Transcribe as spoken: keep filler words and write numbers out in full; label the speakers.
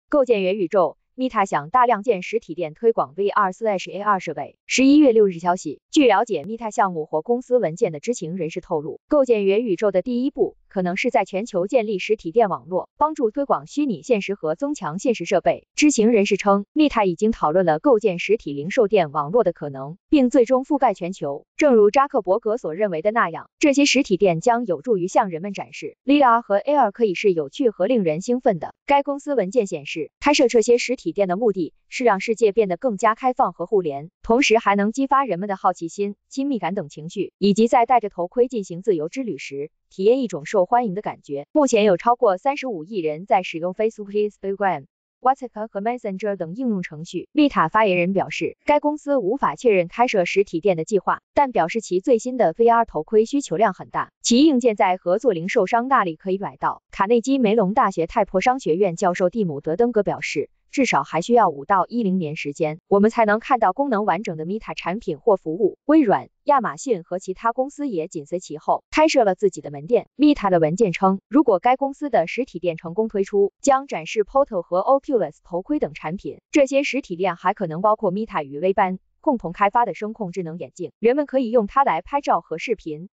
Speaker 1: 构建元宇宙。Meta 想大量建实体店推广 V R/A R 设备。十一月六日消息，据了解 ，Meta 项目或公司文件的知情人士透露，构建元宇宙的第一步可能是在全球建立实体店网络，帮助推广虚拟现实和增强现实设备。知情人士称 ，Meta 已经讨论了构建实体零售店网络的可能，并最终覆盖全球。正如扎克伯格所认为的那样，这些实体店将有助于向人们展示 V R 和 A R 可以是有趣和令人兴奋的。该公司文件显示，开设这些实体店的目的是让世界变得更加开放和互联，同时还能激发人们的好奇心、亲密感等情绪，以及在戴着头盔进行自由之旅时，体验一种受欢迎的感觉。目前有超过三十五亿人在使用 Facebook、Instagram、WhatsApp 和 Messenger 等应用程序。Meta 发言人表示，该公司无法确认开设实体店的计划，但表示其最新的 V R 头盔需求量很大，其硬件在合作零售商那里可以买到。卡内基梅隆大学泰珀商学院教授蒂姆·德登格表示，至少还需要五到十年时间，我们才能看到功能完整的 Meta 产品或服务。微软、亚马逊和其他公司也紧随其后，开设了自己的门店。Meta 的文件称，如果该公司的实体店成功推出，将展示 Portal 和 Oculus 头盔等产品。这些实体店还可能包括 Meta 与微班共同开发的声控智能眼镜，人们可以用它来拍照和视频。